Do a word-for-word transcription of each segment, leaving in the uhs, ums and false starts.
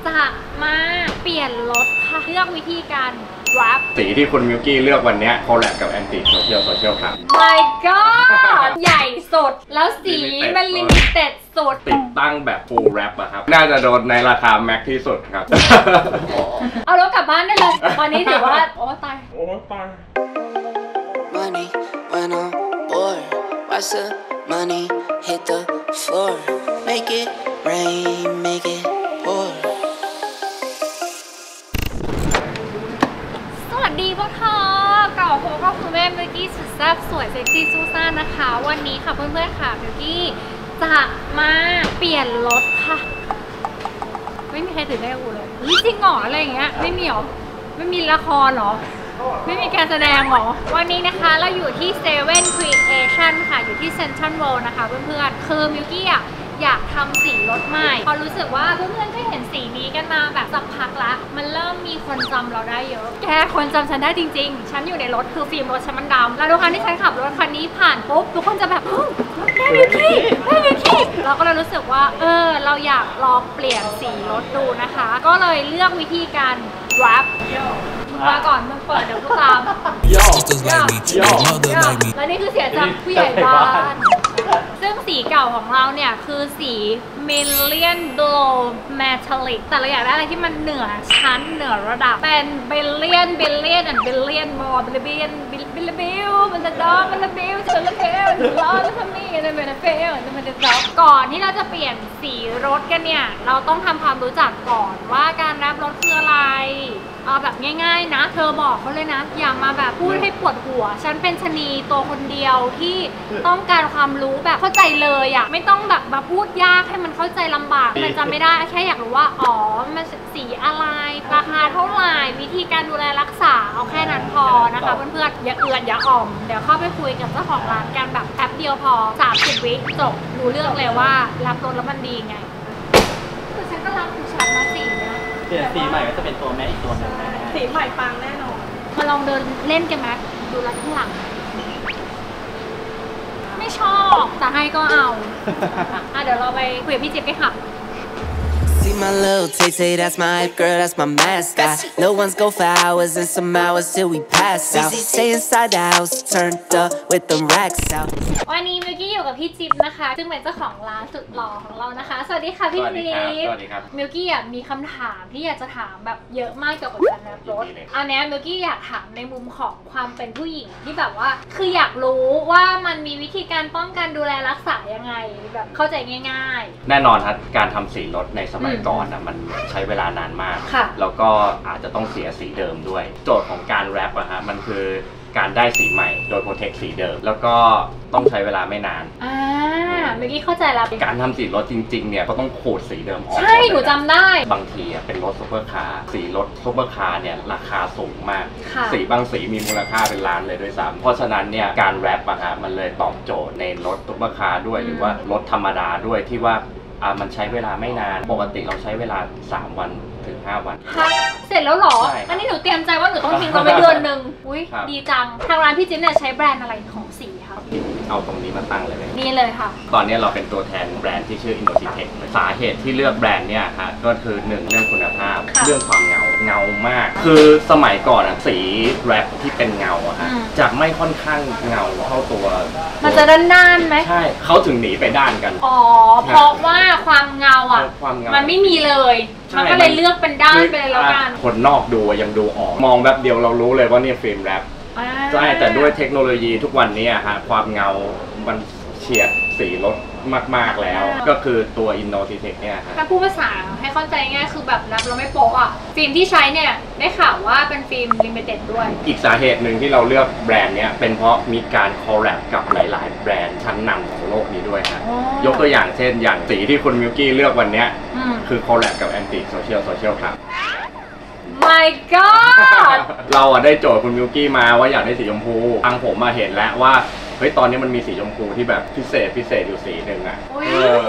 จะมาเปลี่ยนรถค่ะเลือกวิธีการแรปสีที่คุณมิวกี้เลือกวันนี้โคแลบกับแอนตี้โซเชียลโซเชียลครับ My God ใหญ่สุดแล้วสีมันลิมิเต็ดสุดติดตั้งแบบฟูลแรปอะครับน่าจะโดนในราคาแม็กที่สุดครับเอารถกลับบ้านได้เลยตอนนี้ถือว่าโอ้ตายโอ้ตาย Money when I'm bored watch the money hit the floor make it rain make it pour สวัสดีพวกเธอเก่าโคก็คือแม่มิวกี้สุดแซ่บสวยเซ็กซี่ซูซ่านะคะวันนี้ค่ะเพื่อนๆค่ะมิวกี้จะมาเปลี่ยนรถค่ะไม่มีใครตื่นได้กูเลยจริงเหรออะไรอย่างเงี้ยไม่มีหรอไม่มีละครหรอไม่มีการแสดงหรอวันนี้นะคะเราอยู่ที่เซเว่นครีเอชั่นค่ะอยู่ที่เซ็นทรัลเวิลด์นะคะเพื่อนๆคือมิวกี้อ่ะอยากทำสีรถใหม่พอรู้สึกว่าเพื่อนๆก็เห็นสีนี้กันมาแบบสักพักละมันเริ่มมีคนจำเราได้เยอะแกคนจำฉันได้จริงๆฉันอยู่ในรถคือฟิล์มรถฉันมันดำแล้วทุกครั้งที่ฉันขับรถคันนี้ผ่านปุ๊บทุกคนจะแบบแม่มิวกี้แม่มิวกี้เราก็เลยรู้สึกว่าเออเราอยากลองเปลี่ยนสีรถดูนะคะก็เลยเลือกวิธีการแรปมาก่อนมึงเปิดเดี๋ยวกูตามและนี่คือเสียงจากผู้ใหญ่บ้านซึ่งสีเก่าของเราเนี่ยคือสี Million Glow Metallic แต่เราอยากได้อะไรที่มันเหนือชั้นเหนือระดับเป็น Billion Billion and Billion more Billion Billion มันจะดอกมันจะบิวจะละเบลจะล้อจะทำนี่จะเป็นเฟลจะมันจะดอกก่อนที่เราจะเปลี่ยนสีรถกันเนี่ยเราต้องทำความรู้จักก่อนว่าการแรปรถคืออะไรเอาแบบง่ายๆนะเธอบอกเขาเลยนะอย่ามาแบบพูดให้ปวดหัวฉันเป็นชนีตัวคนเดียวที่ต้องการความรู้แบบเข้าใจเลยอะไม่ต้องแบบมาพูดยากให้มันเข้าใจลำบากมันจำไม่ได้แค่อยากรู้ว่าอ๋อมันสีอะไรราคาเท่าไหร่วิธีการดูแลรักษาเอาแค่นั้นพอนะคะเพื่อนๆอย่าเอือนอย่าอ่อมเดี๋ยวเข้าไปคุยกับเจ้าของร้านกันแบบแป๊บเดียวพอสามสิบวิจบรู้เรื่องเลยว่ารับรถแล้วมันดีไงคือฉันก็รับของฉันมาสีนะเปลี่ยนสีใหม่ก็จะเป็นตัวแม่อีกตัวหนึ่งสีใหม่ปังแน่นอนมาลองเดินเล่นกันไหมดูรถข้างหลังไม่ชอบแต่ให้ก็เอาอ่ะเดี๋ยวเราไปคุยกับพี่จิ๊บกันค่ะ See my little Tay-Tay, that's my hype girl, that's my mascot. Little ones go for hours and some hours till we pass out. Stay inside the house, turned up with them racks out. วันนี้มิวกี้อยู่กับพี่จิ๊บนะคะซึ่งเป็นเจ้าของร้านสุดหล่อของเรานะคะสวัสดีค่ะพี่จิ๊บสวัสดีครับมิวกี้อ่ะมีคำถามที่อยากจะถามแบบเยอะมากเกี่ยวกับการแรปรถอันนี้มิวกี้อยากถามในมุมของความเป็นผู้หญิงที่แบบว่าคืออยากรู้ว่ามันมีวิธีการป้องกันดูแลรักษายังไงแบบเข้าใจง่ายๆแน่นอนครับการทำสีรถในสมัยก่อนนะมันใช้เวลานานมากแล้วก็อาจจะต้องเสียสีเดิมด้วยโจทย์ของการแรปอะฮะมันคือการได้สีใหม่โดยโปรเทคสีเดิมแล้วก็ต้องใช้เวลาไม่นานอ่าเมื่อกี้เข้าใจแล้วการทำสีรถจริงๆเนี่ยก็ต้องขูดสีเดิมออกใช่หนูจำได้บางทีเป็นรถซุปเปอร์คาร์สีรถซุปเปอร์คาร์เนี่ยราคาสูงมากสีบางสีมีมูลค่าเป็นล้านเลยด้วยซ้ำเพราะฉะนั้นเนี่ยการแรปอะฮะมันเลยตอบโจทย์ในรถซุปเปอร์คาร์ด้วยหรือว่ารถธรรมดาด้วยที่ว่าอ่ามันใช้เวลาไม่นานปกติเราใช้เวลาสามวันถึงห้าวันเสร็จแล้วหรออันนี้หนูเตรียมใจว่าหนูต้องทิ้งเราไปเดือนหนึ่งอุ้ยดีจังทางร้านพี่จิ๊บเนี่ยใช้แบรนด์อะไรของสีคะเอาตรงนี้มาตั้งเลยนี่เลยค่ะตอนนี้เราเป็นตัวแทนแบรนด์ที่ชื่อ Innotech สาเหตุที่เลือกแบรนด์เนี่ยฮะก็คือหนึ่งเรื่องคุณภาพเรื่องความเงาเงามากคือสมัยก่อนสีแรปที่เป็นเงาอะฮะจะไม่ค่อนข้างเงาเท่าตัวมันจะด้านๆไหมใช่เขาถึงหนีไปด้านกันอ๋อเพราะว่าความเงาอ่ะมันไม่มีเลยมันก็เลยเลือกเป็นด้านไปเลยแล้วกันคนนอกดูยังดูออกมองแบบเดียวเรารู้เลยว่านี่ฟิล์มแรปใช่แต่ด้วยเทคโนโลยีทุกวันนี้ฮะความเงามันเฉียดสีรถมากๆแล้วก็คือตัว Innotech เนี่ยถ้าพูดภาษาให้เข้าใจง่ายคือแบบแรปเราไม่โป๊ะอ่ะฟิล์มที่ใช้เนี่ยได้ข่าวว่าเป็นฟิล์ม Limited ด้วยอีกสาเหตุหนึ่งที่เราเลือกแบรนด์เนี้ยเป็นเพราะมีการคอลแลบกับหลายๆแบรนด์ชั้นนำของโลกนี้ด้วยฮะยกตัวอย่างเช่นอย่างสีที่คุณมิวกี้เลือกวันนี้คือคอลแลบกับแอนตี้โซเชียลโซเชียลครับ My God เราอะได้โจทย์คุณมิวกี้มาว่าอยากได้สีชมพูทางผมมาเห็นแล้วว่าเฮ้ยตอนนี้มันมีสีชมพูที่แบบพิเศษพิเศษอยู่สีหนึ่งอะ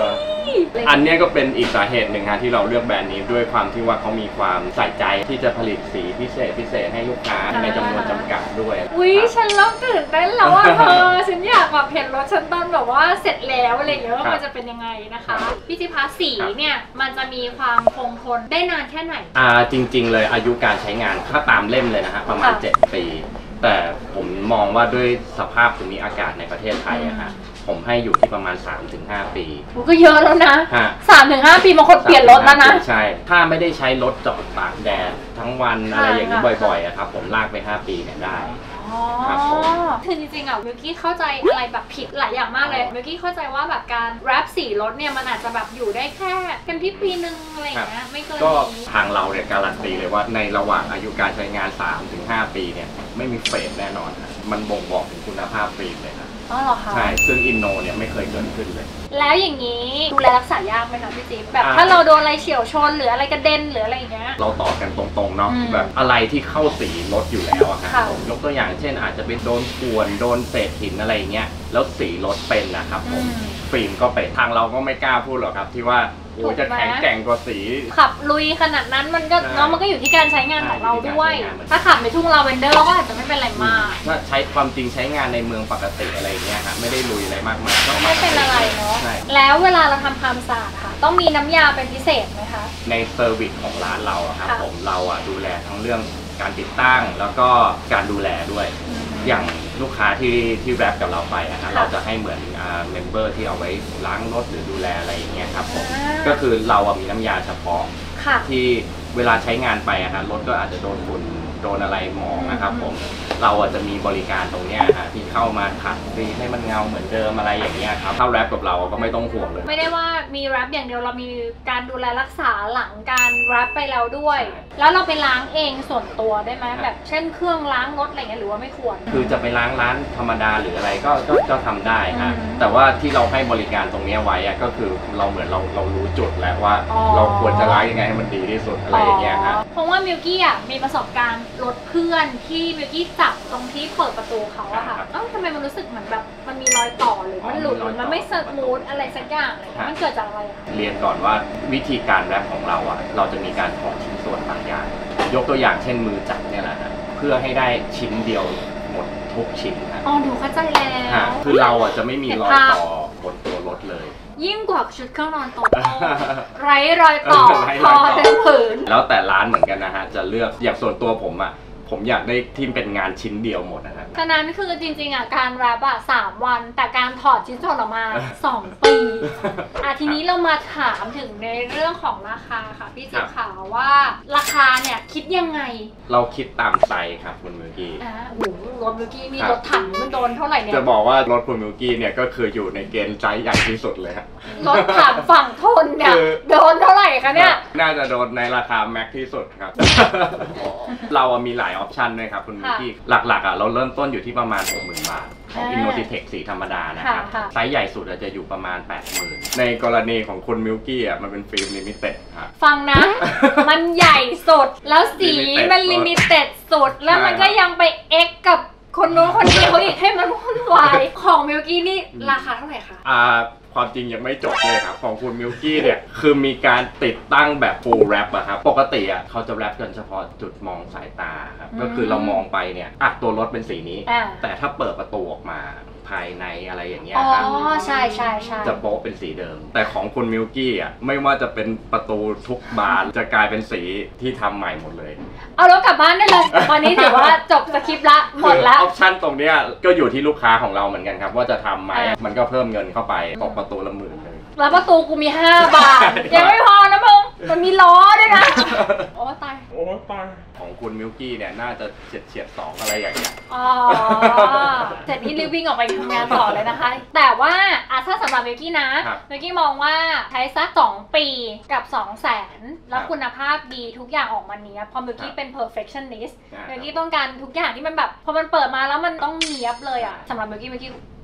อันนี้ก็เป็นอีกสาเหตุหนึ่งฮะที่เราเลือกแบรนด์นี้ด้วยความที่ว่าเขามีความใส่ใจที่จะผลิตสีพิเศษพิเศษให้ลูกค้าในจำนวนจำกัดด้วยอุ้ยฉันเริ่มตื่นเต้นแล้วว่าเธอฉันอยากแบบเห็นรถฉันตอนแบบว่าเสร็จแล้วอะไรอย่างเงี้ยว่ามันจะเป็นยังไงนะคะพี่จิพาสีเนี่ยมันจะมีความคงทนได้นานแค่ไหนอ่าจริงๆเลยอายุการใช้งานถ้าตามเล่มเลยนะฮะประมาณเจ็ดปีแต่ผมมองว่าด้วยสภาพภูมิอากาศในประเทศไทยอะฮะผมให้อยู่ที่ประมาณ สามถึงห้า ปีก็เยอะแล้วนะ สามถึงห้า ปีบางคนเปลี่ยนรถแล้วนะใช่ถ้าไม่ได้ใช้รถจอดตากแดดทั้งวันอะไรอย่างนี้บ่อยๆอะครับผมลากไปห้าปีเนี่ยได้อ๋อคือจริงๆอ่ะมิวกี้เข้าใจอะไรแบบผิดหลายอย่างมากเลยมิวกี้เข้าใจว่าแบบการแรปสีรถเนี่ยมันอาจจะแบบอยู่ได้แค่เต็มที่ปีนึงอะไรอย่างเงี้ยไม่เกินก็ทางเราเนี่ยการันตีเลยว่าในระหว่างอายุการใช้งาน สามถึงห้า ปีเนี่ยไม่มีเฟดแน่นอนมันบ่งบอกถึงคุณภาพฟิล์มเลยนะอ๋อเหรอคะใช่ซึ่งอินโนเนี่ยไม่เคยเกิดขึ้นเลยแล้วอย่างนี้ดูแลรักษายากไหมคะพี่จิ๊บแบบถ้าเราโดนอะไรเฉี่ยวชนหรืออะไรกระเด็นหรืออะไรอย่างเงี้ยเราตอบกันตรงๆเนาะแบบอะไรที่เข้าสีรถอยู่แล้วอะครับผมยกตัวอย่างเช่นอาจจะเป็นโดนข่วนโดนเศษหินอะไรเงี้ยแล้วสีรถเป็นนะครับผมฟิล์มก็เป็นทางเราก็ไม่กล้าพูดหรอกครับที่ว่าโอ้จะแข็งแกร่งกว่าสีขับลุยขนาดนั้นมันก็เนาะมันก็อยู่ที่การใช้งานของเราด้วยถ้าขับในทุ่งลาเวนเดอร์เราก็อาจจะไม่เป็นไรมากถ้าใช้ความจริงใช้งานในเมืองปกติอะไรเงี้ยครับไม่ได้ลุยอะไรมากมายไม่เป็นอะไรเนาะแล้วเวลาเราทำความสะอาดค่ะต้องมีน้ำยาเป็นพิเศษไหมคะในเซอร์วิสของร้านเราครับผมเราอ่ะดูแลทั้งเรื่องการติดตั้งแล้วก็การดูแลด้วยอย่างลูกค้าที่ที่แรปกับเราไปอะครับเราจะให้เหมือนอ่าเมมเบอร์ที่เอาไว้ล้างรถหรือดูแลอะไรอย่างเงี้ยครับผมก็คือเราอะมีน้ำยาเฉพาะที่เวลาใช้งานไปอะครับรถก็อาจจะโดนฝุ่นโดนอะไรหมองนะครับผมเราอาจจะมีบริการตรงเนี้ยฮะที่เข้ามาขัดฟรีให้มันเงาเหมือนเดิมอะไรอย่างเงี้ยครับถ้าแรปกับเราก็ไม่ต้องห่วงเลยไม่ได้ว่ามีแรปอย่างเดียวเรามีการดูแลรักษาหลังการแรปไปแล้วด้วยแล้วเราไปล้างเองส่วนตัวได้ไหมแบบเช่นเครื่องล้างรถอะไรเงี้ยหรือว่าไม่ควรคือจะไปล้างร้านธรรมดาหรืออะไรก็ก็ก็ทำได้ครับแต่ว่าที่เราให้บริการตรงนี้ไว้ก็คือเราเหมือนเราเรารู้จุดแล้วว่าเราควรจะล้างยังไงให้มันดีที่สุดอะไรอย่างเงี้ยครับเพราะว่ามิวกี้อ่ะมีประสบการณ์รถเพื่อนที่มิวกี้จับตรงที่เปิดประตูเขาอะค่ะเอ้าทำไมมันรู้สึกเหมือนแบบมันมีรอยต่อหรือมันหลุดหรือมันไม่สมูทอะไรสักอย่างเลยมันเกิดจากอะไรคะเรียนก่อนว่าวิธีการแรปของเราอะเราจะมีการถอดชิ้นส่วนบางอย่างยกตัวอย่างเช่นมือจับเนี่ยแหละเพื่อให้ได้ชิ้นเดียวหมดทุกชิ้นครับอ๋อดูเข้าใจแล้วคือเราอะจะไม่มีรอยต่อบนตัวรถเลยยิ่งกว่าชุดเครื่องนอนโต๊ะไร้รอยต่อพอเต็มผืนแล้วแต่ร้านเหมือนกันนะฮะจะเลือกอย่างส่วนตัวผมอะผมอยากได้ที่เป็นงานชิ้นเดียวหมดนะครับฉะนั้นคือจริงๆอ่ะการแรปอ่ะสามวันแต่การถอดชิ้นส่วนออกมาสองปีอ่ะทีนี้เรามาถามถึงในเรื่องของราคาค่ะพี่จิ๊บขาวว่าราคาเนี่ยคิดยังไงเราคิดตามไซส์ครับคุณมิวกี้อ่าโหรถมิวกี้มีรถถังมันโดนเท่าไหร่เนี่ยจะบอกว่ารถคุณมิวกี้เนี่ยก็คืออยู่ในเกณฑ์ไซส์ใหญ่ที่สุดเลยครับรถถังฝั่งทนเนี่ยโดนเท่าไหร่คะเนี่ยน่าจะโดนในราคาแม็กที่สุดครับเรามีหลายออปชันด้วยครับคุณมิวกี้หลักๆอ่ะเราเริ่มต้นอยู่ที่ประมาณ หกหมื่น บาทของ Innotek สีธรรมดานะครับไซส์ใหญ่สุดจะอยู่ประมาณ แปดหมื่น ในกรณีของคุณมิวกี้อ่ะมันเป็นฟิล์มลิมิเต็ดครับฟังนะมันใหญ่สุดแล้วสีมันลิมิเต็ดสุดแล้วมันก็ยังไปเอ็กกับคนโน้นคนนี้เขาอีกให้มันวุ่นวายของมิวกี้นี่ราคาเท่าไหร่คะอ่าความจริงยังไม่จบเลยครับของคุณมิวกี้เนี่ยคือมีการติดตั้งแบบ full wrap อะครับปกติอะเขาจะแรปกันเฉพาะจุดมองสายตาครับก็คือเรามองไปเนี่ยอ่ะตัวรถเป็นสีนี้แต่ถ้าเปิดประตูออกมาภายในอะไรอย่างเงี้ยครับอ๋อใช่ใช่ใช่จะโป๊ะเป็นสีเดิมแต่ของคุณมิวกี้อ่ะไม่ว่าจะเป็นประตูทุกบานจะกลายเป็นสีที่ทำใหม่หมดเลยเอารถกลับบ้านได้เลยวันนี้ถือว่าจบสคริปต์ละหมดละออปชั่นตรงเนี้ยก็อยู่ที่ลูกค้าของเราเหมือนกันครับว่าจะทำไหมมันก็เพิ่มเงินเข้าไปตกประตูละหมื่นเลยแล้วประตูกูมีห้าบานยังไม่พอนะมึงมันมีล้อด้วยนะโอ้ตายโอ้ตายของคุณมิวกี้เนี่ยน่าจะเฉียดเฉียดสองอะไรอย่างเงี้ยอ๋อเสร็จนี้รีบวิ่งออกไปทำงานต่อเลยนะคะแต่ว่าอ่ะถ้าสำหรับมิวกี้นะมิวกี้มองว่าใช้สักสองปีกับสองแสนแล้วคุณภาพดีทุกอย่างออกมาเนี้ยพอมิวกี้เป็น perfectionist มิวกี้ต้องการทุกอย่างที่มันแบบพอมันเปิดมาแล้วมันต้องเนียบเลยอ่ะสำหรับมิวกี้มิวกี้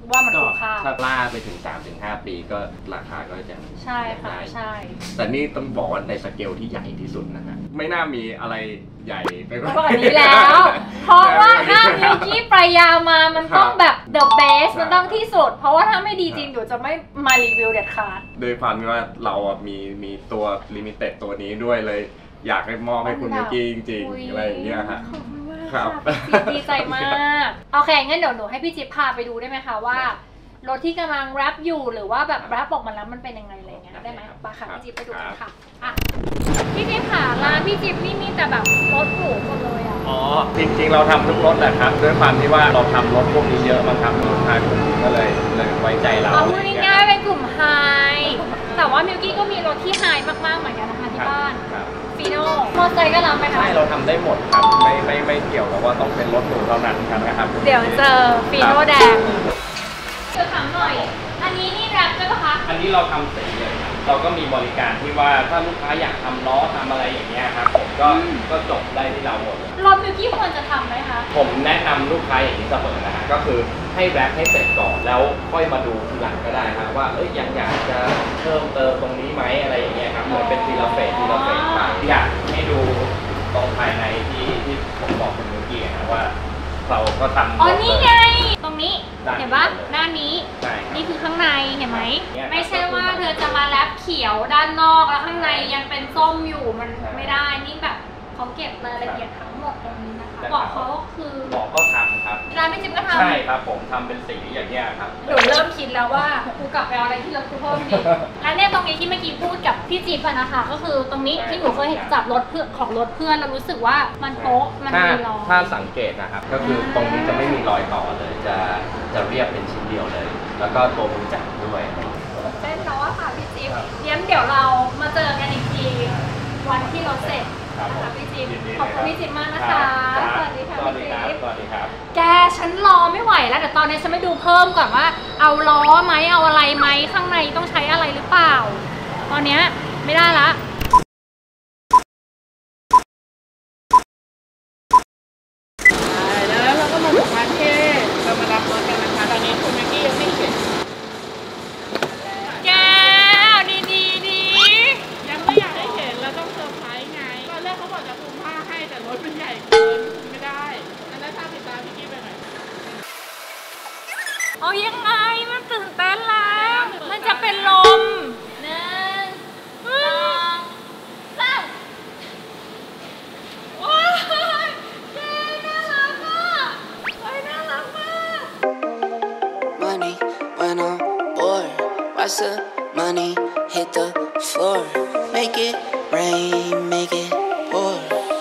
ว่ามันคุ้มค่าถ้าล่าไปถึง สามถึงห้า ปีก็ราคาก็จะใช่ค่ะใช่แต่นี่ต้องบอกว่าในสเกลที่ใหญ่ที่สุดนะฮะไม่น่ามีอะไรใหญ่ไปกว่านี้แล้วเพราะว่าถ้ามิลกี้ปรายามามันต้องแบบ the best มันต้องที่สุดเพราะว่าถ้าไม่ดีจริงเดี๋ยวจะไม่มารีวิวเด็ดขาดโดยความที่ว่าเรามีมีตัวลิมิเต็ดตัวนี้ด้วยเลยอยากให้มอบให้คุณมิลกี้จริงๆอะไรอย่างเงี้ยฮะครับดีใจมากโอเคงั้นเดี๋ยวหนูให้พี่จิ๊บพาไปดูได้ไหมคะว่ารถที่กำลังแรปอยู่หรือว่าแบบแรปออกมาแล้วมันเป็นยังไงอะไรเงี้ยได้ไหมปะค่ะพี่จิ๊บไปดูกันค่ะอ่ะพี่จิ๊บค่ะร้านพี่จิ๊บนี่มีแต่แบบรถหรูหมดเลยอ่ะอ๋อจริงๆเราทำทุกรถแหละครับด้วยความที่ว่าเราทำรถพวกนี้เยอะมาครับลูกค้ากลุ่มก็เลยเลยไว้ใจเราเอาพูดง่ายๆเป็นกลุ่มไฮแต่ว่ามิลกี้ก็มีรถที่ไฮมากๆเหมือนกันนะคะที่บ้านฟีโน่มอเตอร์ไซค์ก็รับไหมคะใช่เราทำได้หมดครับไม่ไม่ไม่เกี่ยวกับว่าต้องเป็นรถหรูเท่านั้นครับนะครับเดี๋ยวเจอฟีโน่แดงจะถามหน่อยอันนี้นี่แรปใช่ปะคะอันนี้เราทำสีเลยเราก็มีบริการที่ว่าถ้าลูกค้าอยากทำล้อทำอะไรอย่างเงี้ยครับผมก็ก็จบได้ที่เราหมดรถมิลกี้ควรจะทำไหมคะผมแนะนำลูกค้าอย่างนี้เสมอนะฮะก็คือให้แรปให้เสร็จก่อนแล้วค่อยมาดูทีหลังก็ได้ครับว่าเอ้ยยังอยากจะเพิ่มเติมตรงนี้ไหมอะไรอย่างเงี้ยครับเหมือนเป็นทีละเฟสทีละเฟสไปอยากให้ดูตรงภายในที่ที่ผมบอกคุณมิลกี้นะว่าเราก็ทำอ๋อนี่ไงตรงนี้เห็นปะหน้านี้นี่คือข้างในเห็นไหมไม่ใช่ว่าเธอจะมาแรปเขียวด้านนอกแล้วข้างในยังเป็นส้มอยู่มันไม่ได้นี่แบบเขาเก็บรายละเอียดทั้งหมดตรงนี้นะคะบอกเขาคือบอกก็ทำครับร้านไม่จิ้มก็ทำใช่ครับผมทำเป็นสีอย่างเงี้ยครับหนูเริ่มคิดแล้วว่ากูกลับไปเอาอะไรที่เราคือเพิ่มดิแล้วเนี่ยตรงนี้ที่เมื่อกี้พูดกับพี่จิ๊บนะคะก็คือตรงนี้ที่หนูเคยเห็นจับรถเพื่อนของรถเพื่อนเรารู้สึกว่ามันโป๊ะมันมีรอยถ้าสังเกตนะครับก็คือตรงนี้จะไม่มีรอยต่อเลยจะจะเรียบเป็นชิ้นเดียวเลยแล้วก็ตัวมือจับด้วยเต้นเนาะค่ะพี่จิ๊บงั้นเดี๋ยวเรามาเจอกันอีกทีวันที่เราเสร็จนะคะพี่จิ๊บขอบคุณพี่จิ๊บมากนะคะสวัสดีค่ะพี่จิ๊บสวัสดีครับแกฉันรอไม่ไหวแล้วแต่ตอนนี้ฉันไม่ดูเพิ่มก่อนว่าเอาล้อไหมเอาอะไรไหมข้างในต้องใช้อะไรหรือเปล่าตอนนี้ไม่ได้ละแล้วเราก็มาถึงร้านเท่เรามารับรถกันนะคะตอนนี้คุณมิกกี้ยังไม่เห็นแกดีดีดียังไม่อยากให้เห็นเราต้องเซอร์ไพรส์ไงตอนแรกเขาบอกจะคุมผ้าให้แต่รถมันใหญ่เกินคุมไม่ได้งั้นถ้าติดตามมิกกี้ไปหน่อยเอายังไงมันตื่นเต้นแล้วมันจะเป็นลมหนึ่งสองสามว้าวแกน่ารักอ่ะเฮ้ยน่ารักมาก Money when I'm bored watch the money hit the floor make it rain make it pour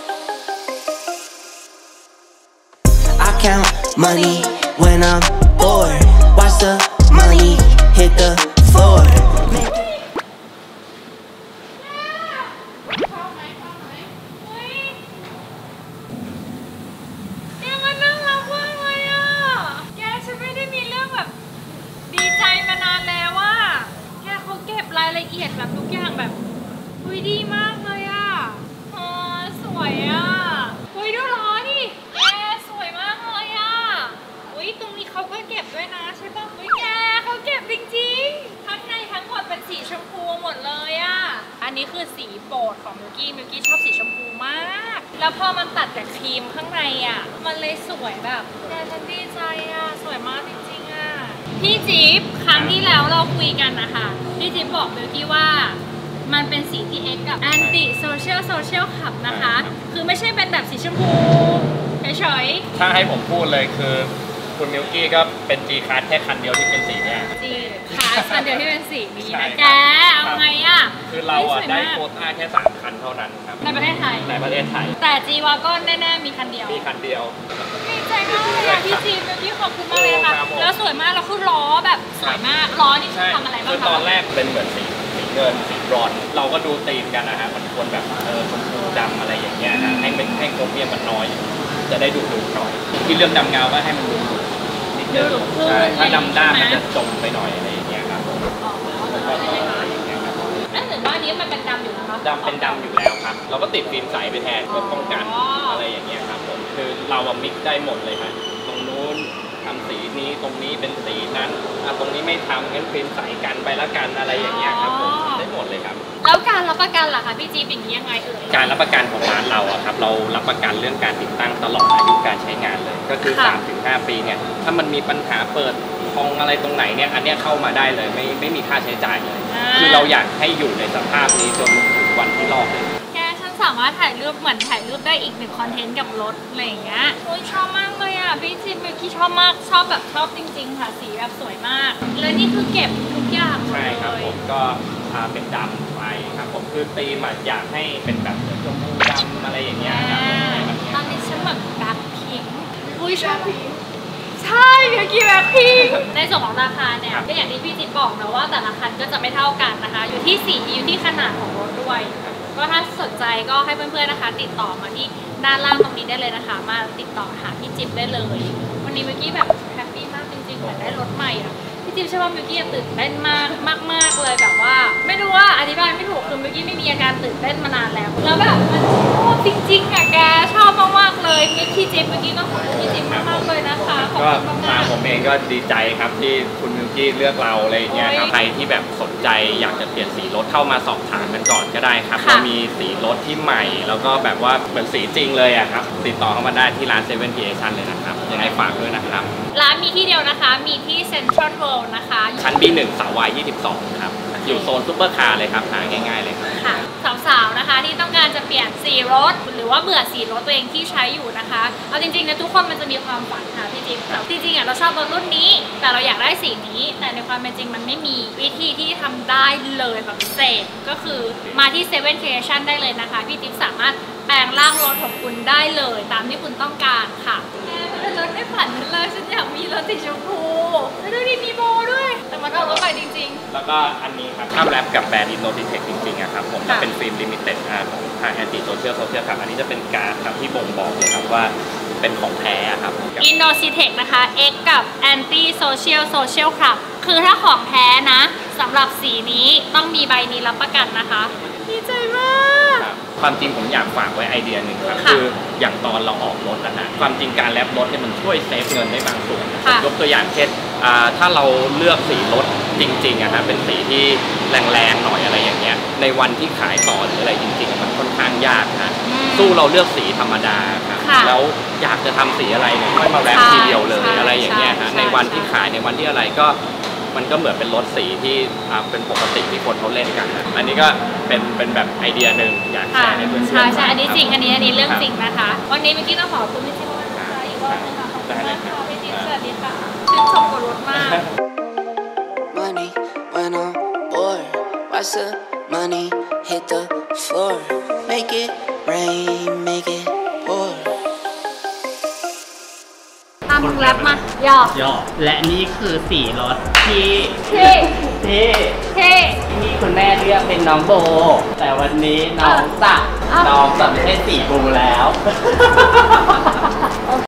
I count money when I'm bored watch the money hit the floor รายละเอียดแบบทุกอย่างแบบอุ้ยดีมากเลยอ่ะอ๋อสวยอ่ะอุ้ยดูล้อดิแกสวยมากเลยอ่ะอุ้ยตรงนี้เขาก็เก็บด้วยนะใช่ป่ะอุ้ยแกเขาเก็บจริงๆข้างในทั้งหมดเป็นสีชมพูหมดเลยอ่ะอันนี้คือสีโปรดของมิลกี้มิลกี้ชอบสีชมพูมากแล้วพอมันตัดกับครีมข้างในอ่ะมันเลยสวยแบบแกฉันดีใจอ่ะสวยมากจริงๆอ่ะพี่จิ๊บครั้งที่แล้วเราคุยกันนะคะพี่จิ๊บบอกมิลกี้ว่ามันเป็นสีที่ X กับ Anti Social Social ขับนะคะคือไม่ใช่เป็นแบบสีชมพูเฉยๆถ้าให้ผมพูดเลยคือคุณมิลกี้ก็เป็น G Class แค่คันเดียวที่เป็นสีเนี่ย G Class คันเดียวที่เป็นสีนี้นะแกเอาไงอ่ะคือเราอ่ะได้โควต้าแค่สามคันเท่านั้นครับในประเทศไทยในประเทศไทยแต่ G Wagon แน่ๆมีคันเดียวมีคันเดียวดีใจมากเลยพี่จีมิลกี้ขอบคุณมากเลยค่ะแล้วสวยมากแล้วคือล้อแบบสวยมากล้อนี่คือทำอะไรบ้างคะคือตอนแรกเป็นเหมือนสีสีเงินสีบรอนซ์เราก็ดูธีมกันนะฮะมันควรแบบเออชมพูดำอะไรอย่างเงี้ยนะให้มันให้โครเมียมมันน้อยจะได้ดูดูหน่อยที่เรื่องดำเงาก็ให้มันดูนิดนึงใช่ถ้าดำด้านมันจะจมไปหน่อยอะไรอย่างเงี้ยครับอ๋อนั่นเหมือนว่านี้มันเป็นดำอยู่นะคะดำเป็นดำอยู่แล้วครับเราก็ติดฟิล์มใสไปแทนเพื่อป้องกันอะไรอย่างเงี้ยครับผมคือเราอะมิกได้หมดเลยครับตรงนู้นทำสีนี้ตรงนี้เป็นสีนั้นอ่ะตรงนี้ไม่ทำงั้นฟิล์มใสกันไปละกันอะไรอย่างเงี้ยครับผมได้หมดเลยครับแล้วการรับประกันล่ะคะพี่จี๊บอย่างนี้ยังไงเอ่ยการรับประกันของร้านเราอะครับเรารับประกันเรื่องการติดตั้งตลอดอายุการใช้งานเลยก็คือ สามถึงห้า ปีเนี่ยถ้ามันมีปัญหาเปิดพองอะไรตรงไหนเนี่ยอันเนี้ยเข้ามาได้เลยไม่ไม่มีค่าใช้จ่ายเลยคือเราอยากให้อยู่ในสภาพนี้จนถึงวันที่ลอกเลยแกฉันสามารถถ่ายรูปเหมือนถ่ายรูปได้อีกหนึ่งคอนเทนต์กับรถอะไรอย่างเงี้ยโอ้ยชอบมากเลยอ่ะพี่จิ๊บมิวกี้ชอบมากชอบแบบชอบจริงๆค่ะสีแบบสวยมากแล้วนี่คือเก็บทุกอย่างหมดเลยใช่ครับผมก็เป็นดำไปครับผมคือตีมอยากให้เป็นแบบเหมือนชมพูดำอะไรอย่างเงี้ยครับตอนนี้ฉันเหมือนแบล็คพิงค์อุ้ยชอบใช่เมื่อกี้แบล็คพิงค์ในส่วนของราคาเนี่ยก็อย่างที่พี่จิ๊บบอกนะว่าแต่ละคันก็จะไม่เท่ากันนะคะอยู่ที่สีอยู่ที่ขนาดของรถด้วยก็ถ้าสนใจก็ให้เพื่อนๆนะคะติดต่อมาที่ด้านล่างตรงนี้ได้เลยนะคะมาติดต่อหาพี่จิ๊บได้เลยวันนี้เมื่อกี้แบบแฮปปี้มากจริงๆเหมือนได้รถใหม่อะพี่จิ๊บเชื่อว่ามิวกี้ตื่นเต้นมากมากๆเลยแบบว่าไม่รู้ว่าอธิบายไม่ถูกคือมิวกี้ไม่มีอาการตื่นเต้นมานานแล้วแล้วแบบมันชอบจริงๆอ่ะแกชอบมากๆเลยมิวกี้จิ๊บมิวกี้ต้องขอบคุณพี่จิ๊บมากๆเลยนะคะขอบคุณมากๆผมเองก็ดีใจครับที่คุณมิวกี้เลือกเราอะไรอย่างเงี้ยครับใครที่แบบสนใจอยากจะเปลี่ยนสีรถเข้ามาสอบถามกันก่อนก็ได้ครับเรามีสีรถที่ใหม่แล้วก็แบบว่าเหมือนสีจริงเลยอะครับติดต่อเข้ามาได้ที่ร้านเซเว่นพีเอชันเลยนะครับยังไงฝากด้วยนะครับร้านมีที่เดียวนะคะมีที่เซ็นทรัลเวิลด์นะคะชั้น บี หนึ่ง สาววายยี่สิบสองครับอยู่โซนซุปเปอร์คาร์เลยครับหาง่ายๆเลยครับค่ะสาวๆนะคะที่ต้องการจะเปลี่ยนสีรถหรือว่าเบื่อสีรถตัวเองที่ใช้อยู่นะคะเอาจริงๆนะทุกคนมันจะมีความฝันค่ะพี่จิ๊บจริงๆอ่ะเราชอบรถรุ่นนี้แต่เราอยากได้สีนี้แต่ในความเป็นจริงมันไม่มีวิธีที่ทำได้เลยแบบพิเศษก็คือมาที่เซเว่นครีเอชั่นได้เลยนะคะพี่จิ๊บสามารถแปลงร่างรถของคุณได้เลยตามที่คุณต้องการค่ะแค่เป็นรถในฝันเลยฉันอยากมีรถสีชมพูแล้วดูดิมีโบด้วยแต่มันเอารถไปจริงๆแล้วก็อันนี้ครับถ้าแรปกับแบรนด์อินโนติเทคจริงๆอะครับผมจะเป็นฟิล์มลิมิเต็ดของทางแอนตี้โซเชียลโซเชียลครับอันนี้จะเป็นการ์ดครับที่บ่งบอกเลยครับว่าเป็นของแท้ครับอินโนติเทคนะคะ X กับ Anti Social Social Club คือถ้าของแท้นะสำหรับสีนี้ต้องมีใบนี้รับประกันนะคะดีใจมากความจริงผมอยากฝากไว้ไอเดียหนึ่งครับคืออย่างตอนเราออกรถนะฮะความจริงการแลบรถเนี่ยมันช่วยเซฟเงินได้บางส่วนยกตัวอย่างเช่นถ้าเราเลือกสีรถจริงๆอะฮะเป็นสีที่แรงๆหน่อยอะไรอย่างเงี้ยในวันที่ขายต่อหรืออะไรจริงๆมันค่อนข้างยากนะสู้เราเลือกสีธรรมดาครับแล้วอยากจะทำสีอะไรเนี่ยค่อยมาแรปทีเดียวเลยอะไรอย่างเงี้ยฮะในวันที่ขายในวันที่อะไรก็มันก็เหมือนเป็นรถสีที่เป็นปกติที่คนเขาเล่นกันอันนี้ก็เป็นเป็นแบบไอเดียหนึ่งอยากแชร์ให้เพื่อนๆใช่ใช่อันนี้จริงอันนี้อันนี้เรื่องจริงนะคะวันนี้เมื่อกี้ต้องขอบคุณพี่จิ๊บมากค่ะอีกรอบนึงค่ะขอบคุณมากค่ะพี่จิ๊บสวัสดีค่ะชื่นชมกับรถมาก Money when I'm bored watch the money hit the floor make it rain make it pour ตามมึงแรปมาย่อย่อและนี่คือสีรถที่เท่เท่เท่ที่คุณแม่เรียกเป็นน้องโบแต่วันนี้น้องสะน้องสะไม่ใช่สีบูแล้ว